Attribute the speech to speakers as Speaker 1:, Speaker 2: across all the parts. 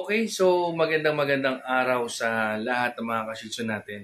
Speaker 1: Okay, so magandang araw sa lahat ng mga ka-shih natin.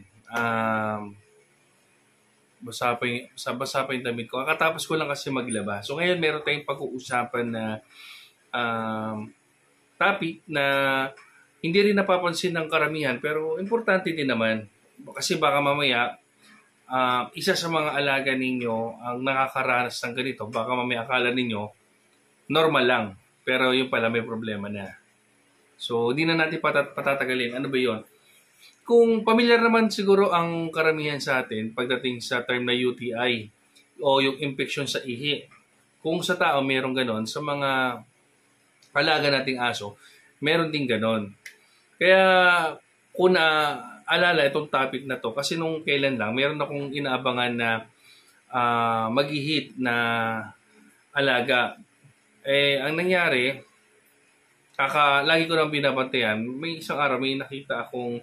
Speaker 1: Basa pa yung damit ko. Kakatapos ko lang kasi maglaba. So ngayon meron tayong pag-uusapan na um, topic na hindi rin napapansin ng karamihan pero importante din naman. Kasi baka mamaya isa sa mga alaga ninyo ang nakakaranas ng ganito. Baka mamaya akala ninyo normal lang. Pero yun pala may problema na. So, hindi na natin patatagalin. Ano ba yon? Kung pamilyar naman siguro ang karamihan sa atin pagdating sa term na UTI o yung infection sa ihi. Kung sa tao mayroong ganon, sa mga alaga nating aso, meron din ganon. Kaya kung naalala itong topic na to, kasi nung kailan lang, meron akong inaabangan na mag-hit na alaga. Ang nangyari, lagi ko nang binabantayan, may isang araw may nakita akong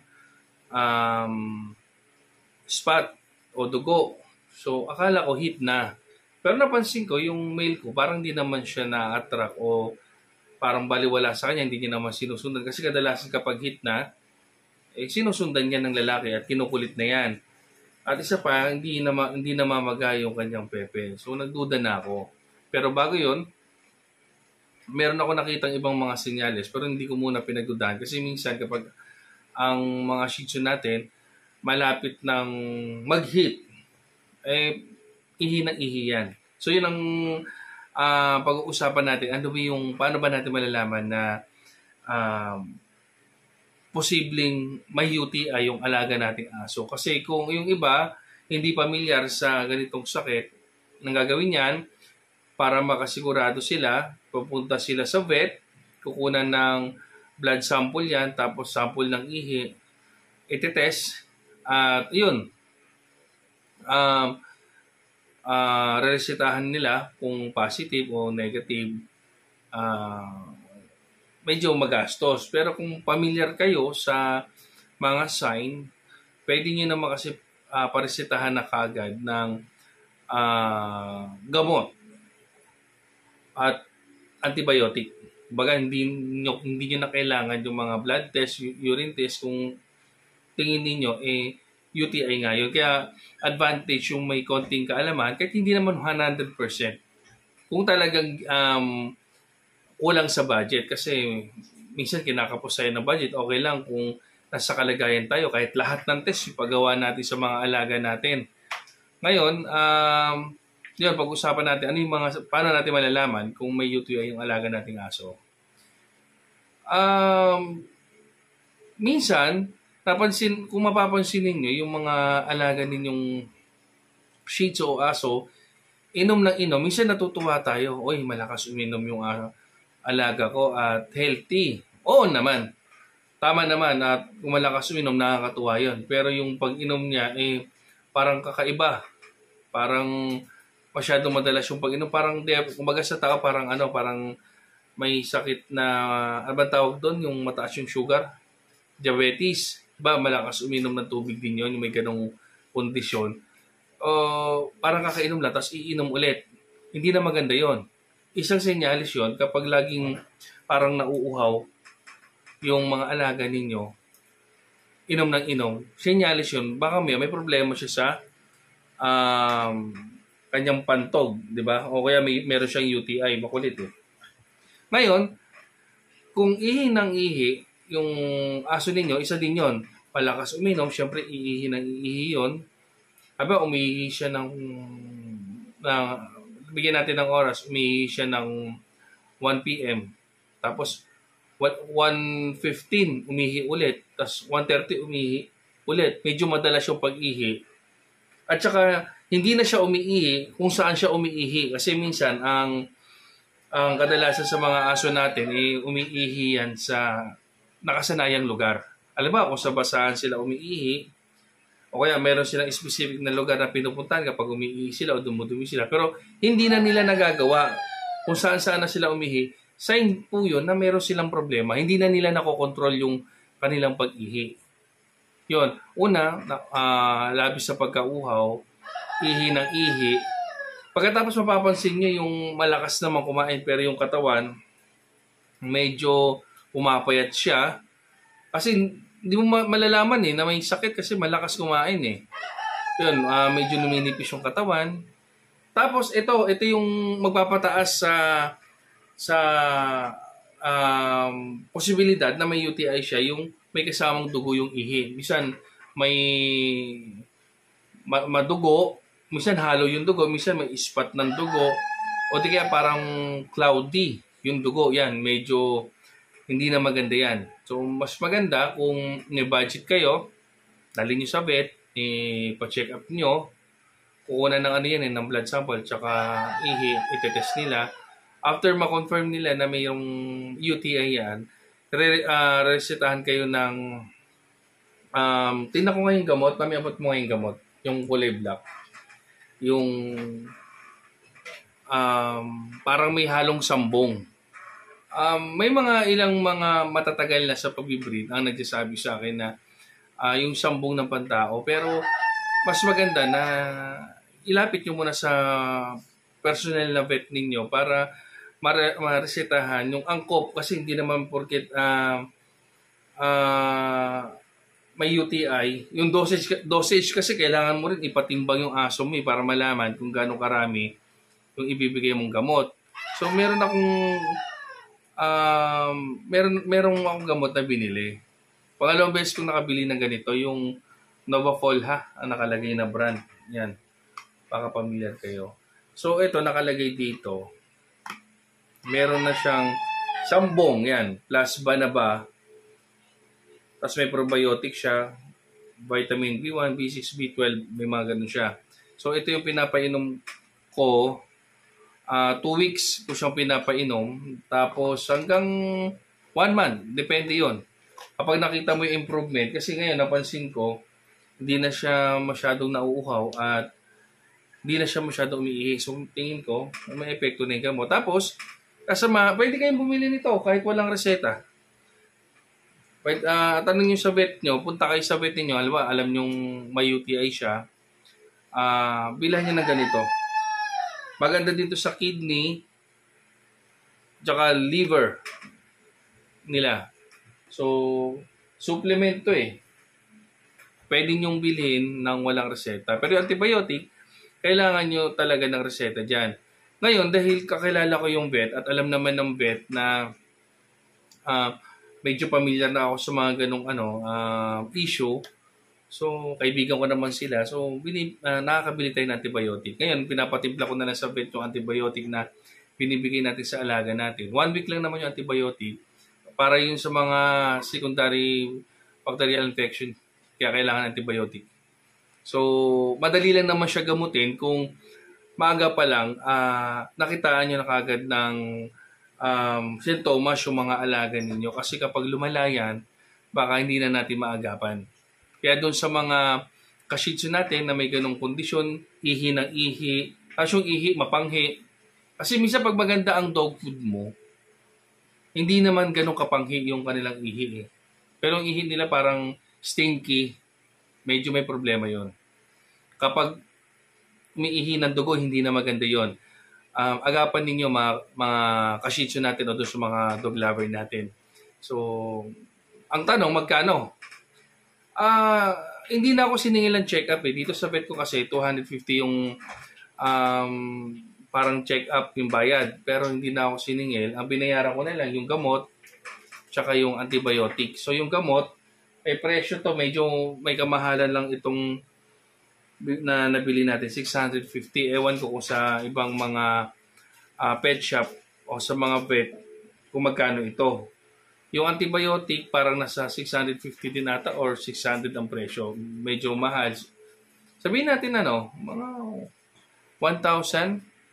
Speaker 1: spot o dugo. So, akala ko hit na. Pero napansin ko, yung male ko, parang di naman siya na-attract o parang baliwala sa kanya, hindi niya naman sinusundan. Kasi kadalasan kapag hit na, sinusundan niya ng lalaki at kinukulit na yan. At isa pa, hindi na mamaga yung kanyang pepe. So, nagduda na ako. Pero bago yon, meron ako nakitang ibang mga senyales pero hindi ko muna pinagdudahan kasi minsan kapag ang mga shih tzu natin malapit ng mag-hit, ihi ng ihi yan. So yun ang pag-uusapan natin. Paano ba natin malalaman na posibleng may UTI yung alaga nating aso? Kasi kung yung iba hindi pamilyar sa ganitong sakit, nang gagawin yan, para makasigurado sila, pupunta sila sa vet, kukunan ng blood sample yan, tapos sample ng ihi, iti-test, at yun, reresetahan nila kung positive o negative. Medyo magastos. Pero kung familiar kayo sa mga sign, pwede nyo naman kasi paresetahan na kagad ng gamot at antibiotic. Baga hindi nyo na kailangan yung mga blood test, urine test kung tingin niyo UTI nga yun. Kaya advantage yung may konting kaalaman kahit hindi naman 100%. Kung talagang kulang sa budget kasi minsan kinakapos tayo ng budget, okay lang kung nasa kalagayan tayo kahit lahat ng test ipagawa natin sa mga alaga natin. Ngayon, yun, pag-usapan natin paano natin malalaman kung may UTI yung alaga nating aso. Minsan, kung mapapansin ninyo, yung mga alaga ninyong shih tzu o aso, inom ng inom, minsan natutuwa tayo, oy, malakas uminom yung alaga ko at healthy. Oo naman. Tama naman at kung malakas uminom, nakakatuwa yun. Pero yung pag-inom niya, parang kakaiba. Parang masyadong madalas yung pag-inom. Parang, kumbaga sa tao, parang may sakit na, ano ba tawag doon? Yung mataas yung sugar? Diabetes. Ba, malakas uminom ng tubig din yun, yung may ganong kondisyon. Parang kakainom lang, tapos iinom ulit. Hindi na maganda yon. Isang senyalis yon kapag laging parang nauuhaw yung mga alaga ninyo, inom ng inom, senyalis yun, baka may problema siya sa kanyang pantog, di ba? O kaya meron siyang UTI, makulit eh. Ngayon, kung ihi ng ihi, yung aso ninyo, isa din yon. Palakas uminom, syempre iihi ng ihi yon. Aba, umihi siya bigyan natin ng oras, umihi siya ng 1 p.m. Tapos, 1:15 umihi ulit. Tapos, 1:30 umihi ulit. Medyo madalas yung pag-ihi. At saka, hindi na siya umiihi kung saan siya umiihi. Kasi minsan, ang kadalasan sa mga aso natin, umiihi yan sa nakasanayang lugar. Alam ba, kung sa basahan sila umiihi, o kaya meron silang specific na lugar na pinupuntahan kapag umiihi sila o dumudumi sila. Pero hindi na nila nagagawa kung saan na sila umihi. Sign po yun na meron silang problema. Hindi na nila nakokontrol yung kanilang pag-ihi. Yun. Una, labis sa pagkauhaw, ihi ng ihi. Pagkatapos mapapansin nyo yung malakas naman kumain pero yung katawan medyo pumapayat siya. Kasi hindi mo malalaman na may sakit kasi malakas kumain Yun, medyo numinipis yung katawan. Tapos ito yung magpapataas sa posibilidad na may UTI siya, yung may kasamang dugo yung ihi. Minsan may madugo, minsan halo yung dugo, minsan may ispat ng dugo, o di kaya parang cloudy yung dugo. Yan, medyo hindi na maganda yan. So, mas maganda kung may budget kayo, dali nyo sa vet, pa-check up nyo, kukunan ng ano yan, ng blood sample, tsaka ihi, itetest nila. After ma-confirm nila na mayroong UTI yan, resetahan kayo ng tingnan ko ngayon gamot, pamiabot mo ngayon gamot, yung kulay black. Yung parang may halong sambong. May ilang mga matatagal na sa pag-breed ang nagsasabi sa akin na yung sambong ng pantao. Pero mas maganda na ilapit nyo muna sa personal na vet ninyo para maresetahan yung angkop. Kasi hindi naman porket may UTI. Yung dosage kasi kailangan mo rin ipatimbang yung aso mo para malaman kung gaano karami yung ibibigay mong gamot. So meron akong gamot na binili. Pangalawang beses kong nakabili ng ganito, yung Novafol ang nakalagay na brand. Yan. Baka pamilyar kayo. So ito nakalagay dito. Meron na siyang sambong, yan. Plus Banaba. Tapos may probiotic siya. Vitamin B1, B6, B12. May mga ganun siya. So ito yung pinapainom ko. 2 weeks ko siyang pinapainom. Tapos hanggang 1 month. Depende yon. Kapag nakita mo yung improvement, kasi ngayon napansin ko, hindi na siya masyadong nauuhaw at hindi na siya masyadong umiihi. So tingin ko, may epekto na yung gamot. Tapos, kasama, pwede kayong bumili nito kahit walang reseta. Tanong nyo sa vet nyo, punta kayo sa vet nyo, alam nyo may UTI siya, bilhan nyo ng ganito. Maganda dito sa kidney, tsaka liver nila. So, supplement to Pwede nyong bilhin ng walang reseta. Pero yung antibiotic, kailangan nyo talaga ng reseta dyan. Ngayon, dahil kakilala ko yung vet at alam naman ng vet na medyo pamilyar na ako sa mga ganong issue, so kaibigan ko naman sila, so nakakabili tayo ng antibiotic. Ngayon, pinapatimpla ko na lang sa vet yung antibiotic na binibigay natin sa alaga natin. 1 week lang naman yung antibiotic para yun sa mga secondary bacterial infection, kaya kailangan antibiotic. So, madali lang naman siya gamutin kung maaga pa lang, nakitaan nyo na kagad ng sintomas yung mga alaga ninyo. Kasi kapag lumala yan, baka hindi na natin maagapan. Kaya doon sa mga ka-shih tzu natin na may ganong kondisyon, ihi ng ihi, tapos yung ihi, mapanghi. Kasi minsan pag maganda ang dog food mo, hindi naman ganong kapanghi yung kanilang ihi Pero ang ihi nila parang stinky, medyo may problema yon. Kapag umiihi ng dugo, hindi na maganda yon. Agapan ninyo mga ka-shih tzu natin o doon sa mga dog lover natin. So, ang tanong, magkano? Hindi na ako siningil ng check-up Dito sa vet ko kasi 250 yung parang check-up yung bayad. Pero hindi na ako siningil. Ang binayaran ko na lang yung gamot tsaka yung antibiotic. So, yung gamot, presyo to, medyo may kamahalan lang itong na nabili natin, 650. Ewan ko kung sa ibang mga pet shop o sa mga vet kung magkano ito. Yung antibiotic parang nasa 650 din ata or 600 ang presyo. Medyo mahal. Sabihin natin mga 1,000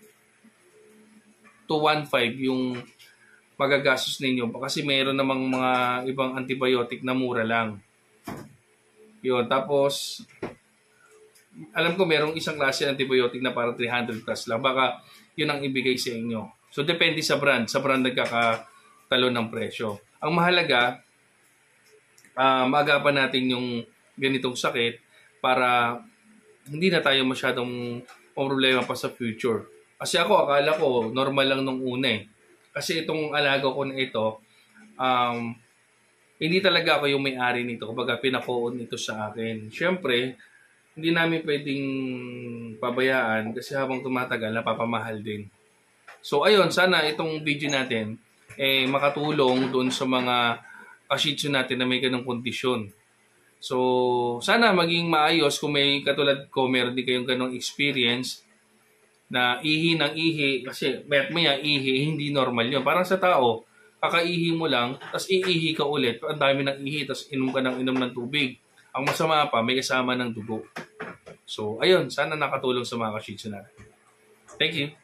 Speaker 1: to 1,500 yung magagastos ninyo. Kasi mayroon namang mga ibang antibiotic na mura lang. Yun. Tapos, alam ko merong isang klase ng antibiotic na parang 300 plus lang. Baka yun ang ibigay sa inyo. So, depende sa brand. Sa brand nagkakatalo ng presyo. Ang mahalaga, maagapan natin yung ganitong sakit para hindi na tayo masyadong problema pa sa future. Kasi ako, akala ko normal lang nung una Kasi itong alaga ko na ito, um, hindi talaga ako yung may-ari nito. Kumbaga, pinakoon ito sa akin. Siyempre, hindi namin pwedeng pabayaan kasi habang tumatagal, napapamahal din. So, ayun, sana itong video natin makatulong doon sa mga ka-shih tzu natin na may ganong kondisyon. So, sana maging maayos kung may katulad ko, meron din kayong ganong experience na ihi ng ihi. Kasi maya ihi, hindi normal yun. Parang sa tao, kakaihi mo lang, tapos iihi ka ulit. Ang dami ng ihi, tapos inom ka ng inom ng tubig. Ang masama pa, may kasama ng dugo. So, ayun, sana nakatulong sa mga ka-shih tzu natin. Thank you.